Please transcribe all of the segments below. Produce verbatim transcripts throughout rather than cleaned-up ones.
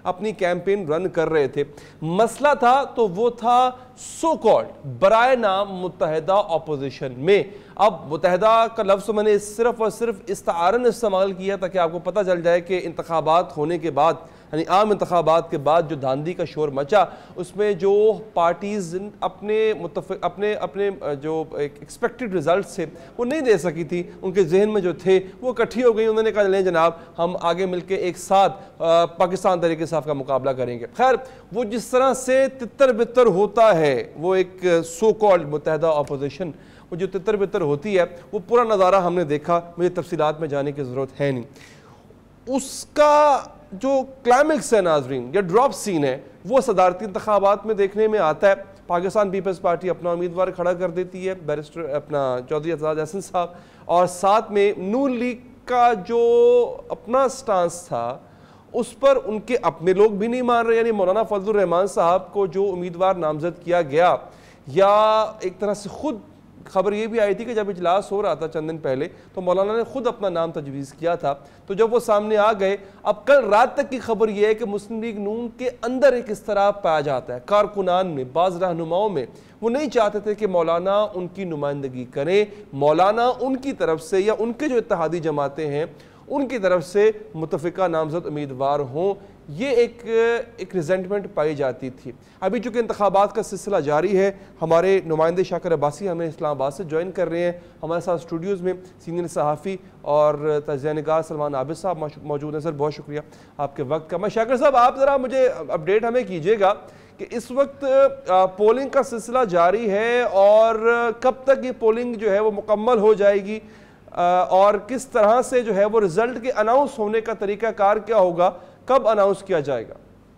अपनी campaign run कर रहे थे। मसला था तो वो था सो कॉल्ड बराए नाम मुत्तहिदा अपोजिशन में। अब मुत्तहिदा का लफ्ज़ मैंने सिर्फ और सिर्फ इस्तारन इस्तेमाल किया ताकि आपको पता चल जाए कि इंतखाबात होने के बाद, यानी आम इंतखाबात के बाद जो धांधली का शोर मचा, उसमें जो पार्टीज़ अपने मुतफ़ अपने अपने जो एक्सपेक्टेड रिजल्ट थे वो नहीं दे सकी थी, उनके जहन में जो थे वो इकट्ठी हो गई। उन्होंने कहा नहीं जनाब, हम आगे मिलकर एक साथ पाकिस्तान तहरीक इंसाफ का मुकाबला करेंगे। खैर, वो जिस तरह से तितर बितर होता है, वो एक सो कॉल्ड मुत्तहिदा अपोजिशन, वो जो तितर बितर होती है, वो पूरा नज़ारा हमने देखा। मुझे तफसीलात में जाने की ज़रूरत है नहीं। उसका जो क्लाइमेक्स है नाजरीन, या ड्रॉप सीन है, वो सदारती इंतखाबात में देखने में आता है। पाकिस्तान पीपल्स पार्टी अपना उम्मीदवार खड़ा कर देती है, बैरिस्टर अपना चौधरी एजाज अहसन साहब, और साथ में नून लीग का जो अपना स्टांस था उस पर उनके अपने लोग भी नहीं मान रहे। यानी मौलाना फजलुर रहमान साहब को जो उम्मीदवार नामजद किया गया, या एक तरह से खुद खबर ये भी आई थी कि जब इजलास हो रहा था चंद दिन पहले, तो मौलाना ने खुद अपना नाम तजवीज़ किया था। तो जब वो सामने आ गए, अब कल रात तक की खबर यह है कि मुस्लिम लीग नून के अंदर एक इस्तराब पाया जाता है, कारकुनान में, बाज़ रहनुमाओं में। वो नहीं चाहते थे कि मौलाना उनकी नुमाइंदगी करें, मौलाना उनकी तरफ से या उनके जो इत्तेहादी जमातें हैं उनकी तरफ से मुतफ़िका नामज़द उम्मीदवार हों। ये एक एक रिजेंटमेंट पाई जाती थी। अभी चूँकि इंतखाबात का सिलसिला जारी है, हमारे नुमाइंदे शाकिर अब्बासी हमें इस्लामाबाद से ज्वाइन कर रहे हैं। हमारे साथ स्टूडियोज़ में सीनियर सहाफ़ी और तज़किया निगार सलमान आबिद साहब मौजूद हैं। सर, बहुत शुक्रिया आपके वक्त का। मैं शाकिर साहब, आप ज़रा मुझे अपडेट हमें कीजिएगा कि इस वक्त पोलिंग का सिलसिला जारी है और कब तक ये पोलिंग जो है वो मुकम्मल हो जाएगी, और किस तरह से जो है वो रिज़ल्ट के अनाउंस होने का तरीक़ाकार क्या होगा, कब अनाउंस किया जाएगा?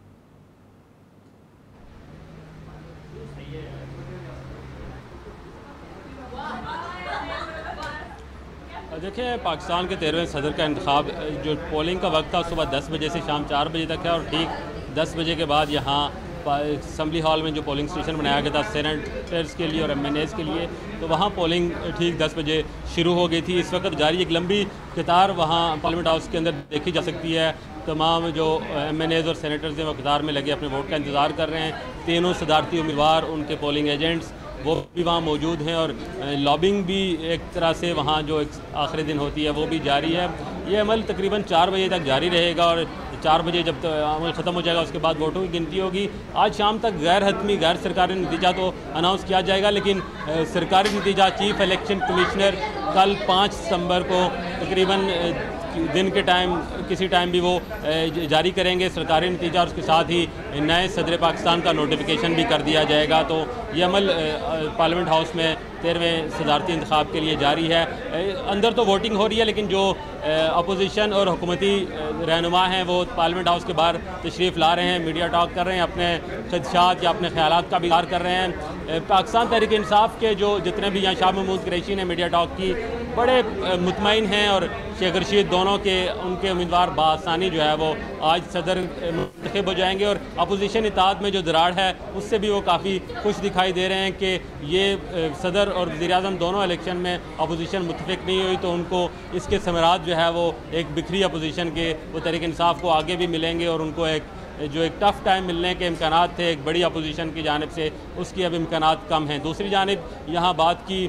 देखिए, पाकिस्तान के तेरहवें सदर का इंतखाब जो पोलिंग का वक्त था सुबह दस बजे से शाम चार बजे तक है, और ठीक दस बजे के बाद यहाँ असम्बली हॉल में जो पोलिंग स्टेशन बनाया गया था सेनेटर्स के लिए और एम एन एज़ के लिए, तो वहाँ पोलिंग ठीक दस बजे शुरू हो गई थी। इस वक्त जारी एक लंबी कतार वहाँ पार्लियामेंट हाउस के अंदर देखी जा सकती है। तमाम जो एम एन एज़ और सेनेटर्स हैं वो कतार में लगे अपने वोट का इंतज़ार कर रहे हैं। तीनों सदारती उम्मीदवार, उनके पोलिंग एजेंट्स वो भी वहाँ मौजूद हैं, और लॉबिंग भी एक तरह से वहाँ जो एक आखिरी दिन होती है वो भी जारी है। ये अमल तकरीबन चार बजे तक जारी रहेगा, और चार बजे जब तक अमल ख़त्म हो जाएगा उसके बाद वोटों की गिनती होगी। आज शाम तक गैर हतमी गैर सरकारी नतीजा तो अनाउंस किया जाएगा, लेकिन सरकारी नतीजा चीफ इलेक्शन कमिश्नर कल पाँच सितंबर को तकरीबन दिन के टाइम किसी टाइम भी वो जारी करेंगे सरकारी नतीजा, और उसके साथ ही नए सदर पाकिस्तान का नोटिफिकेशन भी कर दिया जाएगा। तो ये अमल पार्लियामेंट हाउस में तेरहवें सदारती इंतखाब के लिए जारी है। अंदर तो वोटिंग हो रही है, लेकिन जो अपोजिशन और हुकूमती रहनुमा हैं वो पार्लियामेंट हाउस के बाहर तशरीफ़ ला रहे हैं, मीडिया टॉक कर रहे हैं, अपने खदशात या अपने ख्यालात का भी इज़हार कर रहे हैं। पाकिस्तान तहरीक इंसाफ के जो जितने भी यहाँ शाह महमूद कुरैशी ने मीडिया टॉक की, बड़े मुतमईन हैं, और शेख रशीद दोनों के उनके उम्मीदवार बासानी जो है वो आज सदर मुंतखब हो जाएंगे, और अपोजिशन इत्तेहाद में जो दरार है उससे भी वो काफ़ी खुश दिखाई दे रहे हैं कि ये सदर और वज़ीर-ए-आज़म दोनों इलेक्शन में अपोजिशन मुत्तफिक नहीं हुई, तो उनको इसके समरात जो है वो एक बिखरी अपोजिशन के वो तहरीक इंसाफ को आगे भी मिलेंगे, और उनको एक जो एक टफ़ टाइम मिलने के इम्कानात थे एक बड़ी अपोजिशन की जानिब से, उसकी अब इम्कानात कम हैं। दूसरी जानिब यहाँ बात की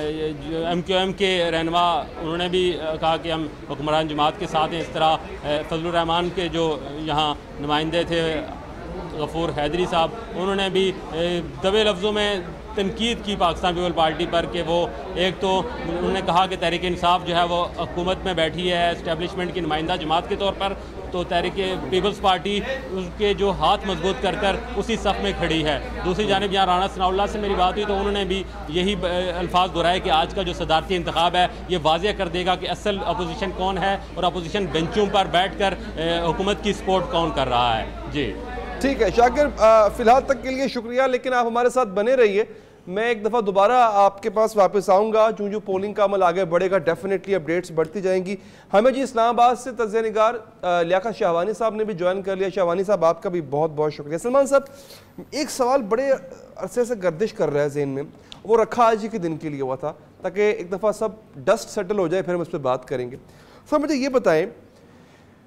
एम क्यू एम के रहनुमा, उन्होंने भी कहा कि हम हुक्मरान जमात के साथ हैं। इस तरह फजलुर रहमान के जो यहाँ नुमाइंदे थे गफूर हैदरी साहब, उन्होंने भी दबे लफ्ज़ों में तनकीद की पाकिस्तान पीपल पार्टी पर कि वो एक तो उन्होंने कहा कि तहरीक इंसाफ जो है वो हुकूमत में बैठी है इस्टेब्लिशमेंट की नुमाइंदा जमात के तौर पर, तो तहरीक पीपल्स पार्टी उसके जो हाथ मजबूत कर कर उसी सफ़ में खड़ी है। दूसरी जानिब यहाँ राना सनाउल्लाह से मेरी बात हुई तो उन्होंने भी यही अल्फाज दोहराए कि आज का जो सदारती इंतखाब है ये वाज़ेह कर देगा कि असल अपोजिशन कौन है और अपोजिशन बेंचों पर बैठ कर हुकूमत की सपोर्ट कौन कर रहा है। जी ठीक है शाकिर, फ़िलहाल तक के लिए शुक्रिया, लेकिन आप हमारे साथ बने रहिए। मैं एक दफ़ा दोबारा आपके पास वापस आऊँगा, जो जो पोलिंग का अमल आगे बढ़ेगा डेफिनेटली अपडेट्स बढ़ती जाएंगी। हमें जी इस्लामाबाद से तज़किया निगार लियाकत शाहवानी साहब ने भी ज्वाइन कर लिया। शाहवानी साहब आपका भी बहुत बहुत शुक्रिया। सलमान साहब, एक सवाल बड़े अरसे से गर्दिश कर रहा है ज़हन में, वो रखा आज ही के दिन के लिए हुआ था ताकि एक दफ़ा सब डस्ट सेटल हो जाए, फिर हम उस पर बात करेंगे। सर मुझे ये बताएं,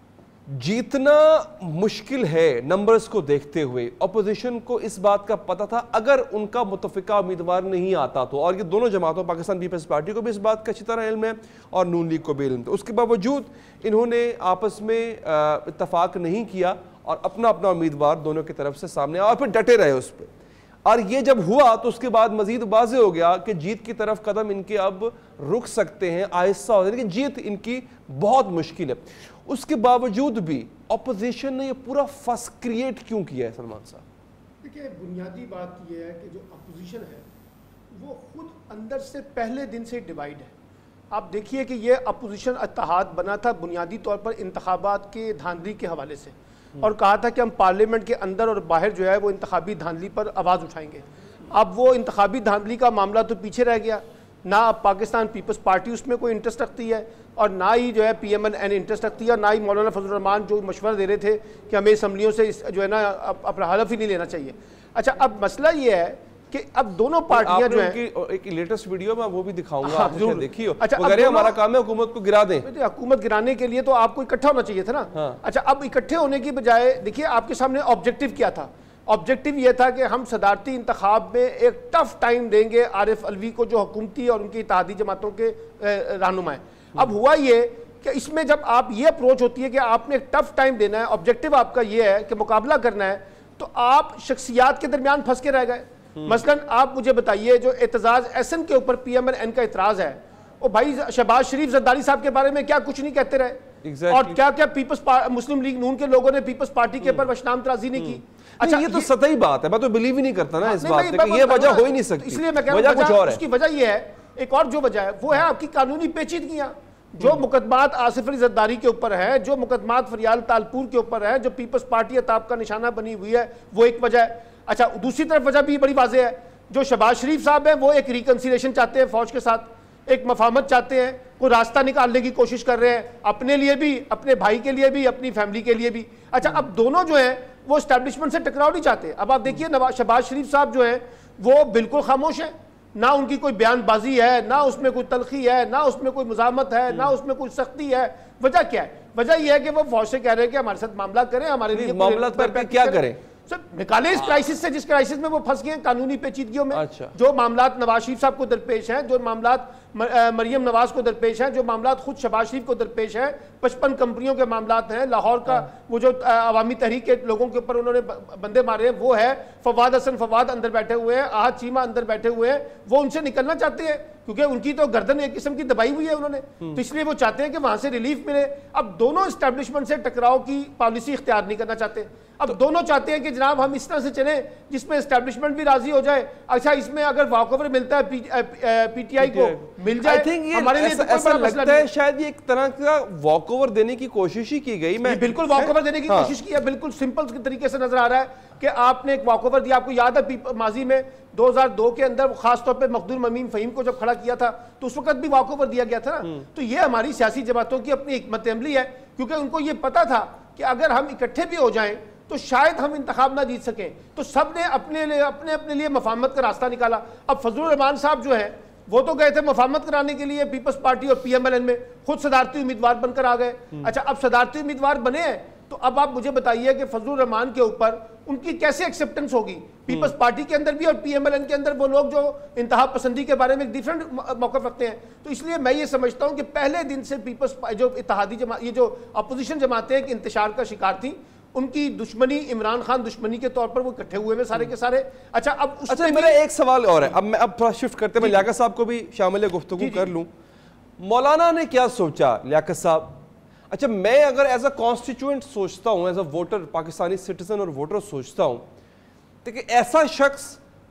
जीतना मुश्किल है नंबर्स को देखते हुए। अपोजिशन को इस बात का पता था अगर उनका मुतफिका उम्मीदवार नहीं आता तो, और ये दोनों जमातों, पाकिस्तान पीपल्स पार्टी को भी इस बात का अच्छी तरह इल्म है और नून लीग को भी इल्म था, उसके बावजूद इन्होंने आपस में इत्तफाक नहीं किया और अपना अपना उम्मीदवार दोनों की तरफ से सामने आया और फिर डटे रहे उस पर। और ये जब हुआ तो उसके बाद मजीद वाज़े हो गया कि जीत की तरफ कदम इनके अब रुक सकते हैं, आहिस्ता हो, लेकिन जीत इनकी बहुत मुश्किल है। उसके बावजूद भी अपोजिशन ने ये पूरा फस क्रिएट क्यों किया है सलमान साहब? देखिए, बुनियादी बात यह है कि जो अपोजिशन है वो खुद अंदर से पहले दिन से डिवाइड है। आप देखिए कि ये अपोजिशन इत्तेहाद बना था बुनियादी तौर पर इंतखाबात के धांधली के हवाले से, और कहा था कि हम पार्लियामेंट के अंदर और बाहर जो है वो इंतखाबी धांधली पर आवाज़ उठाएंगे। अब वो इंतखाबी धांधली का मामला तो पीछे रह गया, ना अब पाकिस्तान पीपल्स पार्टी उसमें कोई इंटरेस्ट रखती है और ना ही जो है P M N N interest रखती है, और ना ही मौलाना फजल रहमान जो मशवरा दे रहे थे कि हमें असम्बलियों से जो है ना अपना हलफ ही नहीं लेना चाहिए। अच्छा, अब मसला ये है कि अब दोनों पार्टियां जो हैं, एक लेटेस्ट वीडियो में वो भी दिखाऊंगा, हाँ, आप देखिए। अच्छा, हमारा काम है हुकूमत को गिरा दें। हुकूमत गिराने के लिए तो आपको इकट्ठा होना चाहिए था ना। हाँ। अच्छा, अब इकट्ठे होने की बजाय देखिए आपके सामने ऑब्जेक्टिव क्या था। ऑब्जेक्टिव यह था कि हम सदारती इंतखाब में एक टफ टाइम देंगे आरिफ अलवी को, जो हुकूमती और उनकी इत्तेहादी जमातों के रहनुमा है। अब हुआ ये कि इसमें जब आप ये अप्रोच होती है कि आपने एक टफ टाइम देना है, ऑब्जेक्टिव आपका ये है कि मुकाबला करना है, तो आप शख्सियात के दरमियान फंस के रह गए। मसलन आप मुझे बताइए, जो एतजाज एहसन के ऊपर पी एम एन एन का इतराज है, वो भाई शहबाज शरीफ जरदारी साहब के बारे में क्या कुछ नहीं कहते रहे, exactly. और क्या क्या पीपल्स मुस्लिम लीग नून के लोगों ने पीपल्स पार्टी के ऊपर वशनाम तराजी नहीं की। अच्छा, ये तो सतही बात है, मैं तो बिलीव ही नहीं करता ना इस बात पे, ये वजह हो ही नहीं सकती। इसलिए मैं कह रहा हूं कुछ और है। उसकी वजह ये है, एक और जो वजह है वो है आपकी कानूनी पेचीदगियां। जो मुकदमात आसिफ अली जरदारी के ऊपर है, जो मुकदमात फरियाल तालपुर के ऊपर है, जो पीपल्स पार्टी अताब का निशाना बनी हुई है, वो एक वजह है। अच्छा, दूसरी तरफ वजह भी बड़ी वाज़ेह है, जो शहबाज शरीफ साहब हैं वो एक रिकन्सिलेशन चाहते हैं फौज के साथ, एक मफाहमत चाहते हैं, कोई रास्ता निकालने की कोशिश कर रहे हैं, अपने लिए भी, अपने भाई के लिए भी, अपनी फैमिली के लिए भी। अच्छा, अब दोनों जो है वो एस्टैब्लिशमेंट से टकराव नहीं चाहते। अब आप देखिए नवाज शहबाज शरीफ साहब जो है वो बिल्कुल खामोश है, ना उनकी कोई बयानबाजी है, ना उसमें कोई तलखी है, ना उसमें कोई मुजामत है, ना उसमें कोई सख्ती है। वजह क्या है? वजह यह है कि वो फौज से कह रहे हैं कि हमारे साथ मामला करें, हमारे लिए मामला पर क्या करें, सर निकाले इस क्राइसिस से, जिस क्राइसिस में वो फंस गए कानूनी पेचीदगियों में। अच्छा। जो मामलात नवाज शरीफ साहब को दरपेश हैं, जो मामलात मरियम नवाज को दरपेश हैं, जो मामलात खुद शहबाज शरीफ को दरपेश हैं, पचपन कंपनियों के मामलात हैं, लाहौर का वो जो अवामी तहरीक के लोगों के ऊपर उन्होंने बंदे मारे हैं, वो है फवाद हसन फवाद अंदर बैठे हुए हैं, आहद चीमा अंदर बैठे हुए हैं, वो उनसे निकलना चाहते हैं क्योंकि उनकी तो गर्दन एक किस्म की दबाई हुई है उन्होंने, तो इसलिए वो चाहते हैं कि वहां से रिलीफ मिले। अब दोनों एस्टैब्लिशमेंट से टकराव की पॉलिसी इख्तियार नहीं करना चाहते। अब तो, दोनों चाहते हैं कि जनाब हम इस तरह से चले जिसमें एस्टैब्लिशमेंट भी राजी हो जाए। अच्छा, इसमें अगर वॉकओवर मिलता है पी, पीटीआई को मिल जाए, हमारे लिए तो ऐसा लगता है शायद ये एक तरह का वॉकओवर देने की कोशिश ही की गई। मैं बिल्कुल वॉकओवर देने की हाँ। कोशिश की है, बिल्कुल सिंपल तरीके से नजर आ रहा है कि आपने एक वॉकओवर दिया। आपको याद है माजी में दो हज़ार दो के अंदर खासतौर पे मखदूम ममीन फहीम को जब खड़ा किया था तो उस वक्त भी वॉकओवर दिया गया था ना। तो ये हमारी सियासी जमातों की अपनी हिकमत अमली है, क्योंकि उनको ये पता था कि अगर हम इकट्ठे भी हो जाएं तो शायद हम इंतखाब ना जीत सकें, तो सब ने अपने लिए अपने अपने लिए मफाहमत का रास्ता निकाला। अब फजलुर रहमान साहब जो है वो तो गए थे मफाहमत कराने के लिए पीपल्स पार्टी और पी एम एल एन में, खुद सदारती उम्मीदवार बनकर आ गए। अच्छा, अब सदारती उम्मीदवार बने हैं तो अब आप मुझे बताइए कि फजलुर रहमान के ऊपर उनकी कैसे एक्सेप्टेंस होगी पीपल्स पार्टी के अंदर भी और पी एम एल एन के अंदर, वो लोग जो इंतहा पसंदी के बारे में एक डिफरेंट मौक़िफ़ रखते हैं। तो इसलिए मैं ये समझता हूं कि पहले दिन से पीपल्स जो इत्तेहादी जमात, ये जो अपोजिशन जमातें एक इंतशार का शिकार थी, उनकी दुश्मनी इमरान खान दुश्मनी के तौर पर वो इकट्ठे हुए में सारे के सारे। अच्छा, अब अच्छा मेरा एक सवाल और है, अब मैं अब थोड़ा शिफ्ट करते मैं लियाकत साहब को भी शामिल गुफ्तगू कर लूं। मौलाना ने क्या सोचा लियाकत साहब? अच्छा, मैं अगर एज अ कॉन्स्टिट्यूएंट सोचता हूं, as a voter, Pakistani citizen और वोटर सोचता हूं, तो कि ऐसा शख्स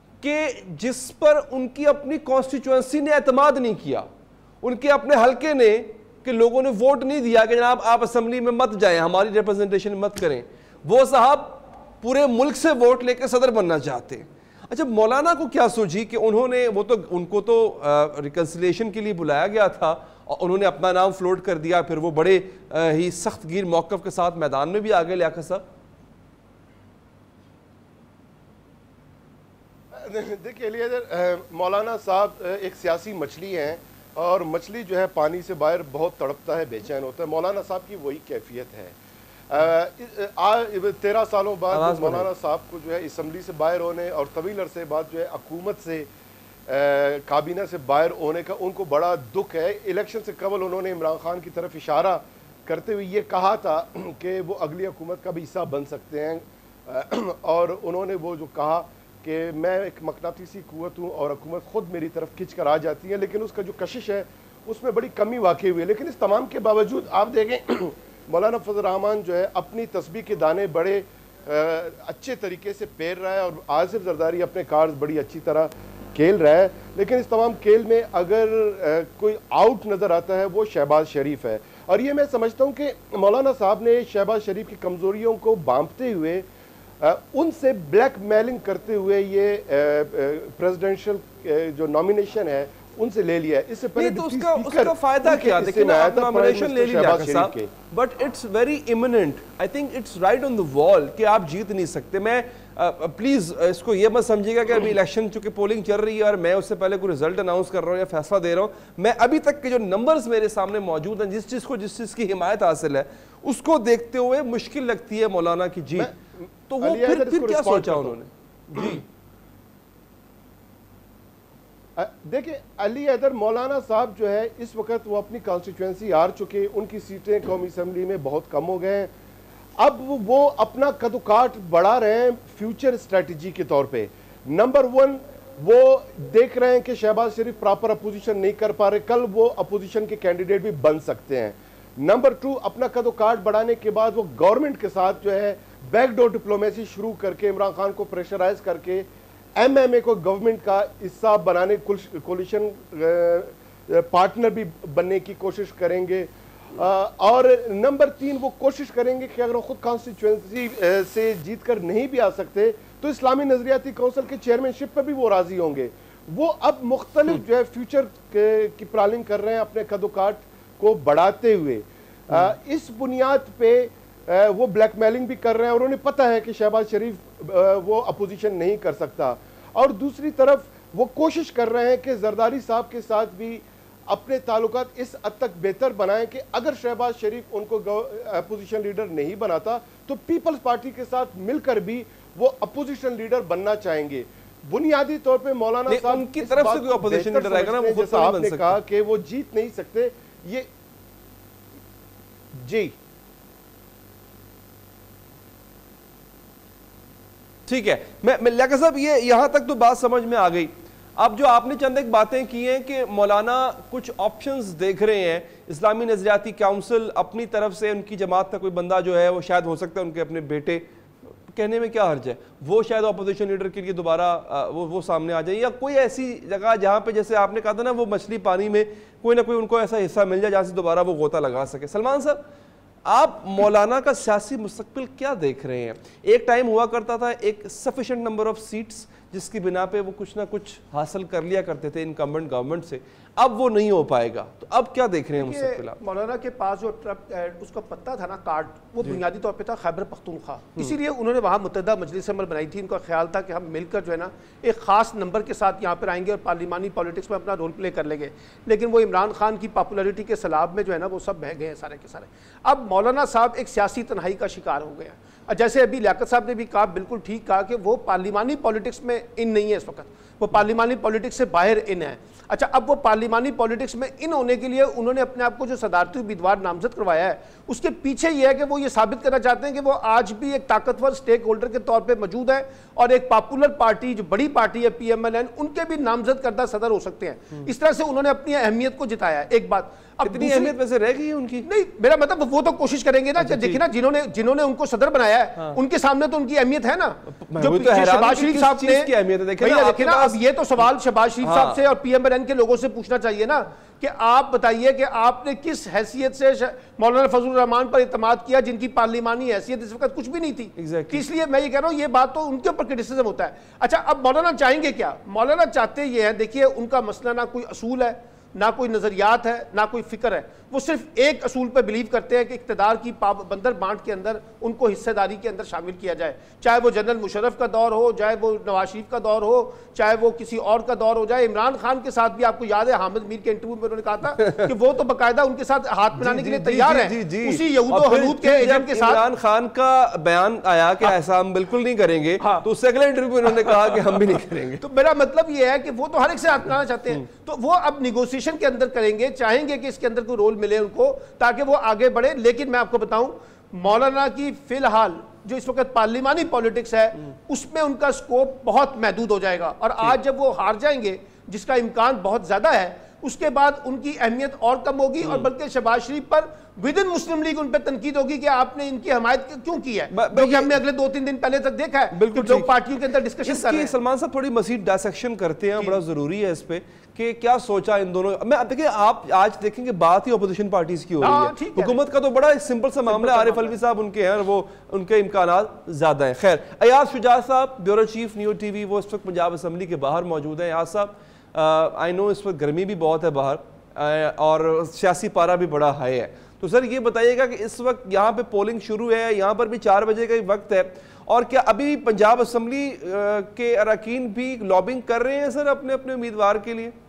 के जिस पर उनकी अपनी कॉन्स्टिट्यूएंसी ने एतमाद नहीं किया, उनके अपने हल्के ने कि लोगों ने वोट नहीं दिया कि जनाब आप असेंबली में मत जाएं, हमारी रिप्रेजेंटेशन मत करें, वो साहब पूरे मुल्क से वोट लेकर सदर बनना चाहते हैं। अच्छा, मौलाना को क्या सोची कि उन्होंने वो तो उनको तो रिकन्सिलेशन के लिए बुलाया गया था और उन्होंने अपना नाम फ्लोट कर दिया, फिर वो बड़े आ, ही सख्त गिर मौक़िफ़ के साथ मैदान में भी आ गए। लियाकत साहब देखिए, मौलाना साहब एक सियासी मछली हैं और मछली जो है पानी से बाहर बहुत तड़पता है, बेचैन होता है। मौलाना साहब की वही कैफियत है। तेरह सालों बाद मौलाना साहब को जो है असम्बली से बाहर होने और तवील अरसे बाद जो है हुकूमत से काबीना से बाहर होने का उनको बड़ा दुख है। इलेक्शन से कबल उन्होंने इमरान खान की तरफ इशारा करते हुए ये कहा था कि वो अगली हुकूमत का भी हिस्सा बन सकते हैं, और उन्होंने वो जो कहा कि मैं एक मकनातीसी कुव्वत हूँ और हुकूमत ख़ुद मेरी तरफ खिंच कर आ जाती है, लेकिन उसका जो कशिश है उसमें बड़ी कमी वाक़ई हुई है। लेकिन इस तमाम के बावजूद आप देखें मौलाना फजल रहमान जो है अपनी तस्बीह के दाने बड़े आ, अच्छे तरीके से पेर रहा है और आसिफ जरदारी अपने कार्ड्स बड़ी अच्छी तरह खेल रहा है। लेकिन इस तमाम खेल में अगर आ, कोई आउट नज़र आता है वो शहबाज शरीफ है, और ये मैं समझता हूँ कि मौलाना साहब ने शहबाज शरीफ की कमज़ोरियों को बांपते हुए आ, उनसे ब्लैक मेलिंग करते हुए ये प्रेसिडेंशियल जो नॉमिनेशन है उनसे ले लिया। इससे पहले तो उसका उसका फायदा क्या? देखिए ना, आप नॉमिनेशन ले लिया साहब, but it's very eminent. I think it's right on the wall कि आप जीत नहीं सकते। मैं प्लीज uh, इसको ये मत समझिएगा कि अभी इलेक्शन चूंकि पोलिंग चल रही है और मैं उससे पहले कोई रिजल्ट अनाउंस कर रहा हूँ या फैसला दे रहा हूँ। मैं अभी तक के जो नंबर्स मेरे सामने मौजूद हैं, जिस चीज को जिस चीज की हिमायत हासिल है उसको देखते हुए मुश्किल लगती है मौलाना की जीत। तो वो फिर फिर क्या सोचा उन्होंने? जी देखिए, अली हैदर मौलाना साहब जो है इस वक्त वो अपनी कॉन्स्टिट्यूंसी हार चुके, उनकी सीटें कौमी असम्बली में बहुत कम हो गए हैं। अब वो अपना कदुकाट बढ़ा रहे हैं फ्यूचर स्ट्रेटजी के तौर पे। नंबर वन, वो देख रहे हैं कि शहबाज शरीफ प्रॉपर अपोजिशन नहीं कर पा रहे, कल वो अपोजिशन के कैंडिडेट भी बन सकते हैं। नंबर टू, अपना कदुकाट बढ़ाने के बाद वो गवर्नमेंट के साथ जो है बैकडोर डिप्लोमेसी शुरू करके इमरान खान को प्रेशराइज करके एम एम ए को गवर्नमेंट का हिस्सा बनाने, कोलिशन पार्टनर भी बनने की कोशिश करेंगे। और नंबर तीन, वो कोशिश करेंगे कि अगर वो खुद कॉन्स्टिट्यूंसी से जीत कर नहीं भी आ सकते तो इस्लामी नजरियाती काउंसिल के चेयरमैनशिप पर भी वो राजी होंगे। वो अब मुख्तलिफ जो है फ्यूचर की प्लानिंग कर रहे हैं अपने कदोकाट को बढ़ाते हुए। आ, इस बुनियाद पे आ, वो ब्लैकमेलिंग भी कर रहे हैं और उन्हें पता है कि शहबाज शरीफ आ, वो अपोजिशन नहीं कर सकता। और दूसरी तरफ वो कोशिश कर रहे हैं कि जरदारी साहब के साथ भी अपने ताल्लुकात इस हद तक बेहतर बनाएं कि अगर शहबाज शरीफ उनको अपोजिशन लीडर नहीं बनाता तो पीपल्स पार्टी के साथ मिलकर भी वो अपोजिशन लीडर बनना चाहेंगे। बुनियादी तौर पे मौलाना साहब उनकी तरफ से कोई अपोजिशन लीडर आएगा ना, वो खुद तो नहीं बन सकता। कहा कि वो जीत नहीं सकते। ये जी ठीक है, मैं, मैं लियाकत साहब ये यहां तक तो बात समझ में आ गई। अब जो आपने चंद एक बातें की हैं कि मौलाना कुछ ऑप्शंस देख रहे हैं, इस्लामी नजरियाती काउंसिल अपनी तरफ से उनकी जमात का कोई बंदा जो है वो शायद हो सकता है उनके अपने बेटे, कहने में क्या हर्ज है, वो शायद अपोजिशन लीडर के लिए दोबारा वो वो सामने आ जाए, या कोई ऐसी जगह जहां पे जैसे आपने कहा था ना वो मछली पानी में कोई ना कोई उनको ऐसा हिस्सा मिल जाए जहां से दोबारा वो गोता लगा सके। सलमान साहब, आप मौलाना का सियासी मुस्तकबिल क्या देख रहे हैं? एक टाइम हुआ करता था एक सफिशिएंट नंबर ऑफ सीट्स जिसकी बिना पे वो कुछ ना कुछ हासिल कर लिया करते थे इनकम्बेंट गवर्नमेंट से, अब वो नहीं हो पाएगा, तो अब क्या देख रहे हैं मुस्तकबिल? मौलाना के पास जो ट्रप उसका पत्ता था ना, कार्ड, वो बुनियादी तौर पे था खैबर पख्तूनख्वा, इसीलिए उन्होंने वहाँ मुत्तहदा मजलिस अमल बनाई थी। उनका ख्याल था कि हम मिलकर जो है ना एक खास नंबर के साथ यहाँ पर आएंगे और पार्लिमानी पॉलिटिक्स में अपना रोल प्ले कर लेंगे। लेकिन वो इमरान खान की पॉपुलरिटी के सैलाब में जो है ना वो सब बह गए हैं सारे के सारे। अब मौलाना साहब एक सियासी तन्हाई का शिकार हो गया। जैसे अभी लियाकत साहब ने भी कहा, बिल्कुल ठीक कहा कि वो पार्लिमानी पॉलिटिक्स में इन नहीं है इस वक्त, वो पार्लिमानी पॉलिटिक्स से बाहर इन है। अच्छा, अब वो पार्लिमानी पॉलिटिक्स में इन होने के लिए उन्होंने अपने आप को जो सदारती उम्मीदवार नामजद करवाया है, उसके पीछे ये है कि वो ये साबित करना चाहते हैं कि वो आज भी एक ताकतवर स्टेक होल्डर के तौर पे मौजूद है और एक पॉपुलर पार्टी जो बड़ी पार्टी है पी एम एल एन, उनके भी नामजद करदा सदर हो सकते हैं। इस तरह से उन्होंने अपनी अहमियत को जिताया है। एक बात, अब इतनी अहमियत वैसे रह गई है उनकी? नहीं, मेरा मतलब वो तो कोशिश करेंगे ना। देखिए ना, जिन्होंने जिन्होंने उनको सदर बनाया है, हाँ। उनके सामने तो उनकी अहमियत है ना। जो तो शहबाज शरीफ साहब ने की अहमियत है, देखिए ना, अब ये तो सवाल शहबाज शरीफ साहब से और पी एम एल एन के लोगों से पूछना चाहिए ना कि आप बताइए कि आपने किस हैसियत से मौलाना फजल रहमान पर इत्मीनान किया जिनकी पार्लिमानी हैसियत इस वक्त कुछ भी नहीं थी। exactly. इसलिए मैं ये कह रहा हूं, ये बात तो उनके ऊपर क्रिटिसिज्म होता है। अच्छा, अब मौलाना चाहेंगे क्या? मौलाना चाहते ये हैं, देखिए उनका मसला ना कोई असूल है, ना कोई नजरियात है, ना कोई फिक्र है। वो सिर्फ एक असूल पर बिलीव करते हैं कि इक़्तिदार की बंदर बांट के अंदर उनको हिस्सेदारी के अंदर शामिल किया जाए, चाहे वो जनरल मुशर्रफ का दौर हो, चाहे वो नवाज शरीफ का दौर हो, चाहे वो किसी और का दौर हो जाए। इमरान खान के साथ भी आपको याद है हामिद मीर के इंटरव्यू में उन्होंने कहा था कि वो तो बाकायदा उनके साथ हाथ मिलाने के लिए तैयार है, उसी यहूदो हनूद के एजेंट के साथ। इमरान खान का बयान आया कि ऐसा हम बिल्कुल नहीं करेंगे, हाँ। तो उससे अगले इंटरव्यू में उन्होंने कहा कि हम भी नहीं करेंगे। तो मेरा मतलब ये है कि वो तो हर एक से हाथ मिलाना चाहते हैं, तो वो अब निगोशिएशन के अंदर करेंगे, चाहेंगे कि इसके अंदर कोई रोल मिले उनको ताकि वो आगे बढ़े। लेकिन मैं आपको बताऊं, मौलाना की फिलहाल जो इस वक्त पार्लिमानी पॉलिटिक्स है उसमें उनका स्कोप बहुत महदूद हो जाएगा, और आज जब वो हार जाएंगे जिसका इम्कान बहुत ज्यादा है, उसके बाद उनकी अहमियत और कम होगी, और बल्कि शहबाज शरीफ पर विद इन मुस्लिम लीग उन पर तनकीद होगी कि आपने इनकी हमायत क्यों की है, क्योंकि हमने अगले दो तीन दिन पहले तक देखा है बिल्कुल लोग पार्टियों के अंदर डिस्कशन कर रहे हैं। सलमान साहब थोड़ी मजीद डायसेक्शन करते हैं, बड़ा जरूरी है इस पे कि क्या सोचा इन दोनों। मैं देखिए, आप आज देखेंगे बात ही अपोजिशन पार्टीज की हो रही है, हुकूमत का तो बड़ा सिंपल सा मामला है, आरिफ अलवी साहब उनके हैं, वो उनके इम्कानात ज्यादा हैं। खैर, अयाज शुजा साहब ब्यूरो चीफ न्यू टीवी, वो इस वक्त पंजाब असम्बली के बाहर मौजूद है। अयाज साहब, आई नो इस वक्त गर्मी भी बहुत है बाहर, uh, और सियासी पारा भी बड़ा हाई है, तो सर ये बताइएगा कि इस वक्त यहाँ पे पोलिंग शुरू है, यहाँ पर भी चार बजे का ही वक्त है, और क्या अभी पंजाब असम्बली के अरकान भी लॉबिंग कर रहे हैं सर अपने अपने उम्मीदवार के लिए?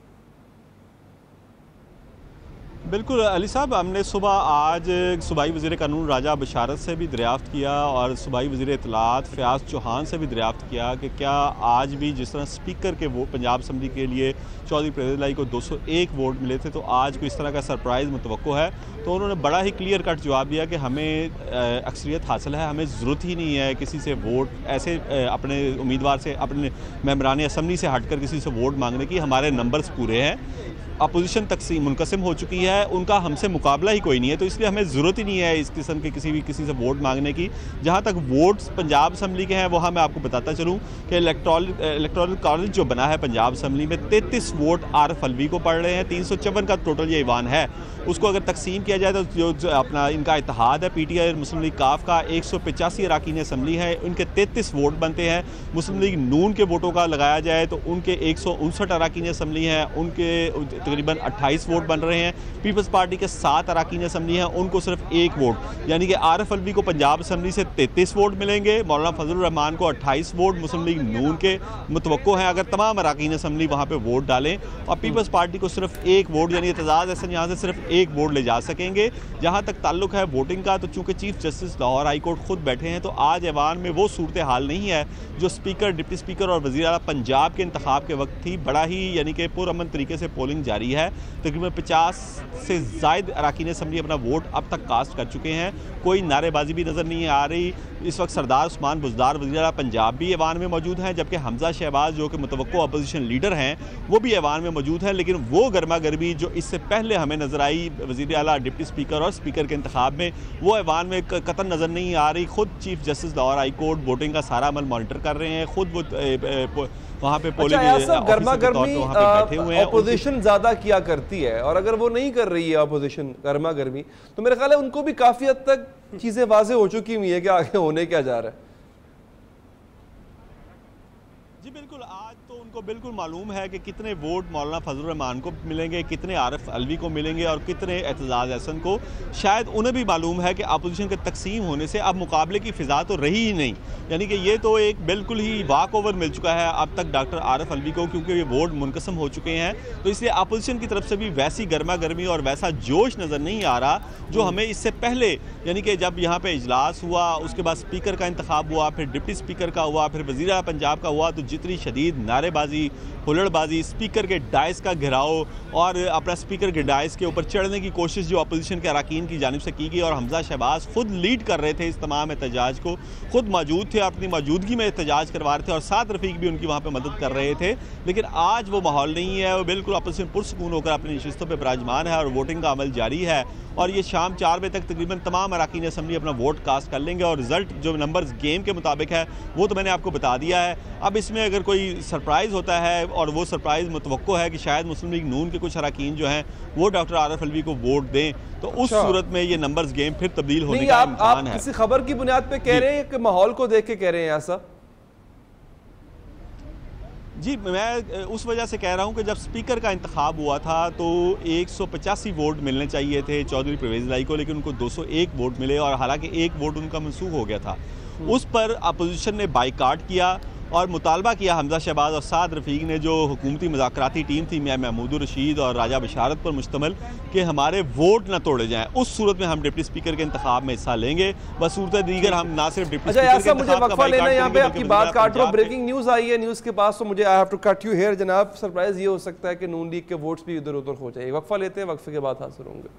बिल्कुल अली साहब, हमने सुबह आज सूबाई वज़ीर कानून राजा बशारत से भी दरियाफ़्त किया और सूबाई वज़ीर इत्तलात फ़याज़ चौहान से भी दरियाफ़्त किया कि क्या आज भी जिस तरह स्पीकर के वो पंजाब असम्बली के लिए चौधरी परवेज़ इलाही को दो सौ एक वोट मिले थे, तो आज को इस तरह का सरप्राइज़ मुतवक्को है। तो उन्होंने बड़ा ही क्लियर कट जवाब दिया कि हमें अक्सरियत हासिल है, हमें ज़रूरत ही नहीं है किसी से वोट, ऐसे अपने उम्मीदवार से, अपने मेंबरान असम्बली से हट कर किसी से वोट मांगने की, हमारे नंबर्स पूरे हैं, अपोजिशन तकसीम मुनकसिम हो चुकी है, उनका हमसे मुकाबला ही कोई नहीं है, तो इसलिए हमें ज़रूरत ही नहीं है इस किस्म के किसी भी किसी से वोट मांगने की। जहाँ तक वोट्स पंजाब असम्बली के हैं, वहाँ मैं आपको बताता चलूँ कि इलेक्ट्रॉल इलेक्ट्रॉल कॉलेज जो बना है पंजाब असम्बली में, तैंतीस वोट आरिफ अलवी को पड़ रहे हैं, तीन सौ चौवन का टोटल ये ईवान है। उसको अगर तकसीम किया जाए तो जो, जो अपना इनका इत्तेहाद है P T I Muslim League काफ का, एक सौ पचासी अरकान असम्बली है, उनके तैंतीस वोट बनते हैं। मुस्लिम लीग नून के वोटों का लगाया जाए तो उनके एक सौ उनसठ अरकान असम्बली हैं, उनके तकरीबन अट्ठाईस वोट बन रहे हैं। पीपल्स पार्टी के सात अरकान असम्बली हैं, उनको सिर्फ एक वोट, यानी कि आरिफ अलवी को पंजाब असम्बली से तैंतीस वोट मिलेंगे, मौलाना फजलुर रहमान को अट्ठाईस वोट मुस्लिम लीग नून के मुतवक्को हैं अगर तमाम अरकान असम्बली वहाँ पर वोट डालें, और पीपल्स पार्टी को सिर्फ एक वोट, यानी एतजाज़ अहसन यहाँ से सिर्फ एक वोट ले जा सकेंगे। जहाँ तक ताल्लुक है वोटिंग का, तो चूँकि chief justice Lahore high court खुद बैठे हैं, तो आज ऐवान में वो सूरत हाल नहीं है जो स्पीकर, डिप्टी स्पीकर और वज़ीर आला पंजाब के इंतखाब के वक्त थी। बड़ा ही यानी कि पुरअमन तरीके से पोलिंग जारी है, तकरीबन पचास से ज़ायद अरकान असम्बली अपना वोट अब तक कास्ट कर चुके हैं, कोई नारेबाजी भी नज़र नहीं आ रही। इस वक्त सरदार उस्मान बुज़दार वज़ीर आला पंजाब भी ऐवान में मौजूद हैं, जबकि हमजा शहबाज जो कि मुतवक्को अपोजिशन लीडर हैं वो भी ऐवान में मौजूद हैं, लेकिन वो गर्मा गर्मी जो इससे पहले हमें नज़र आई वज़ीर आला, डिप्टी स्पीकर और स्पीकर के इंतखाब में, वो ऐवान में कतन नज़र नहीं आ रही। खुद chief justice Lahore high court voting का सारा अमल मॉनिटर कर रहे हैं, खुद वो वहाँ पे पोलिंग गर्मा गर्मी अपोजिशन ज्यादा किया करती है, और अगर वो नहीं कर रही है अपोजिशन गर्मा गर्मी, तो मेरे ख्याल है उनको भी काफी हद तक चीजें वाज़ेह हो चुकी हुई है कि आगे होने क्या जा रहा है। जी बिल्कुल, आज तो उनको बिल्कुल मालूम है कि कितने वोट मौलाना फजलुर रहमान को मिलेंगे, कितने आरिफ अलवी को मिलेंगे और कितने एतजाज़ अहसन को। शायद उन्हें भी मालूम है कि अपोजिशन के तकसीम होने से अब मुकाबले की फ़िज़ा तो रही ही नहीं, यानी कि ये तो एक बिल्कुल ही वाक ओवर मिल चुका है अब तक डॉक्टर आरिफ अलवी को, क्योंकि ये वोट मुनकसम हो चुके हैं। तो इसलिए अपोजिशन की तरफ से भी वैसी गर्मा गर्मी और वैसा जोश नज़र नहीं आ रहा जो हमें इससे पहले, यानी कि जब यहाँ पर इजलास हुआ, उसके बाद स्पीकर का इंतखाब हुआ, फिर डिप्टी स्पीकर का हुआ, फिर वज़ीर आला पंजाब का हुआ, तो जितनी शदीद नारेबाजी, हुल्लड़बाजी, स्पीकर के डायस का घेराव और अपना स्पीकर के डायस के ऊपर चढ़ने की कोशिश जो अपोजिशन के अरकान की जानिब से की गई, और हमजा शहबाज खुद लीड कर रहे थे इस तमाम एहतजाज को, खुद मौजूद थे, अपनी मौजूदगी में एहतजाज करवा रहे थे, और साथ रफ़ीक भी उनकी वहाँ पर मदद कर रहे थे। लेकिन आज वो माहौल नहीं है, वो बिल्कुल अपोजिशन पुरसकून होकर अपनी नशिस्तों पर विराजमान है और वोटिंग का अमल जारी है, और ये शाम चार बजे तक तकरीबन तमाम अरकान असम्बली अपना वोट कास्ट कर लेंगे, और रिजल्ट जो नंबर्स गेम के मुताबिक है वो तो मैंने आपको बता दिया है। अब इसमें अगर कोई सरप्राइज़ होता है, और वो सरप्राइज़ मुतवक्को है कि शायद मुस्लिम लीग नून के कुछ अरकान जो हैं वो डॉक्टर आरिफ अलवी को वोट दें, तो उस सूरत में ये नंबर्स गेम फिर तब्दील होने का इम्कान है। किसी खबर की बुनियाद पे कह रहे हैं कि माहौल को देख के कह रहे हैं ऐसा? जी, मैं उस वजह से कह रहा हूं कि जब स्पीकर का इंतखाब हुआ था तो एक सौ पचासी वोट मिलने चाहिए थे चौधरी परवेज़ इलाही को, लेकिन उनको दो सौ एक वोट मिले और हालांकि एक वोट उनका मनसूख हो गया था। उस पर अपोजिशन ने बाइकाट किया और मुतालबा किया हमजा शहबाज और साद रफ़ीक ने, जो हुकूमती मुज़ाकराती टीम थी मियां महमूद रशीद और राजा बशारत पर मुश्तमिल, कि हमारे वोट न तोड़े जाएं। उस सूरत में हम डिप्टी स्पीकर के इंतखाब में हिस्सा लेंगे। बस सूरत दीगर हम ना सिर्फ डिप्टी अच्छा, स्पीकर के मुझे वक्फा लेना, यहाँ पे आपकी बात काट रहा हूं। ब्रेकिंग न्यूज़ आई है न्यूज़ के पास, तो मुझे I have to cut you here जनाब। सरप्राइज ये हो सकता है कि नून लीग के वोट्स भी इधर उधर हो जाए। वक्फा लेते हैं, वक्फे के बाद हाजिर होंगे।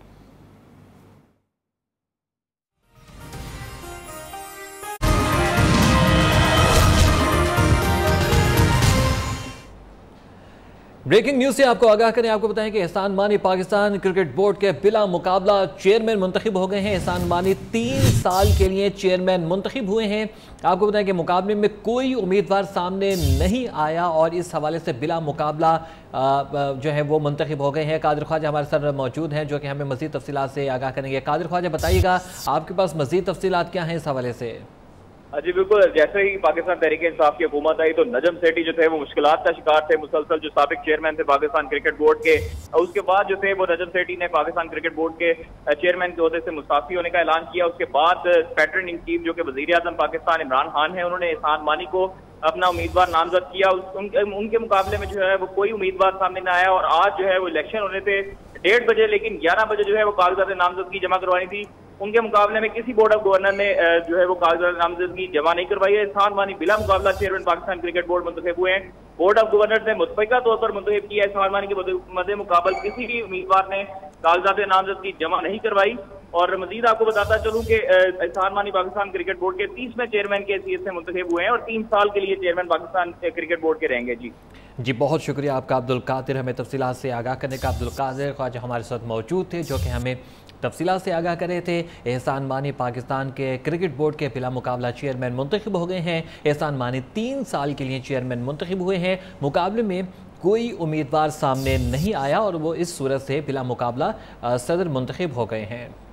ब्रेकिंग न्यूज से आपको आगाह करें, आपको बताएं कि एहसान मानी पाकिस्तान क्रिकेट बोर्ड के बिला मुकाबला चेयरमैन मुंतखब हो गए हैं। एहसान मानी तीन साल के लिए चेयरमैन मुंतखब हुए हैं। आपको बताएं कि मुकाबले में कोई उम्मीदवार सामने नहीं आया और इस हवाले से बिला मुकाबला जो है वो मुंतखब हो गए हैं। कादिर ख्वाजा हमारे साथ मौजूद हैं जो कि हमें मज़ीद तफसीलात से आगाह करेंगे। कादिर ख्वाजा, बताइएगा आपके पास मज़ीद तफसीलात क्या हैं इस हवाले से? जी बिल्कुल, जैसे ही पाकिस्तान तहरीक इंसाफ की हुकूमत आई तो नजम सेठी जो थे वो मुश्किलात का शिकार थे मुसलसल, जो साबिक चेयरमैन थे पाकिस्तान क्रिकेट बोर्ड के। उसके बाद जो थे वो नजम सेठी ने पाकिस्तान क्रिकेट बोर्ड के चेयरमैन के ओहदे से मुस्ताफी होने का ऐलान किया। उसके बाद पैटर्न इन चीफ जो कि वजीर आजम पाकिस्तान इमरान खान है, उन्होंने एहसान मानी को अपना उम्मीदवार नामजद किया। उस, उन, उनके मुकाबले में जो है वो कोई उम्मीदवार सामने न आया और आज जो है वो इलेक्शन होने थे डेढ़ बजे, लेकिन ग्यारह बजे जो है वो कागजात नामजदगी जमा करवानी थी। उनके मुकाबले में किसी बोर्ड ऑफ गवर्नर ने जो है वो कागजात नामजदगी जमा नहीं करवाई है। एहसान मानी बिला मुकाबला चेयरमैन पाकिस्तान क्रिकेट बोर्ड मुंतखब हुए हैं। बोर्ड ऑफ गवर्नर ने मुतफिका तौर पर मुंतखब किया। एहसान मानी के मद्दे मुकाबल किसी भी उम्मीदवार ने कागजात नामजदगी जमा नहीं करवाई। और मजीद आपको बताता चलूं कि एहसान मानी पाकिस्तान क्रिकेट बोर्ड के तीसवें चेयरमैन के हैसियत से मुंतखब हुए हैं और तीन साल के लिए चेयरमैन पाकिस्तान क्रिकेट बोर्ड के रहेंगे। जी जी, बहुत शुक्रिया आपका अब्दुल कादिर, हमें तफसीलात से आगाह करने का। अब्दुल कादिर ख्वाजा हमारे साथ मौजूद थे जो कि हमें तफसीलात से आगाह कर रहे थे। एहसान मानी पाकिस्तान के क्रिकेट बोर्ड के बिला मुकाबला चेयरमैन मुंतखब हो गए हैं। एहसान मानी तीन साल के लिए चेयरमैन मुंतखब हुए हैं। मुकाबले में कोई उम्मीदवार सामने नहीं आया और वो इस सूरत से बिला मुकाबला सदर मुंतखब हो गए हैं।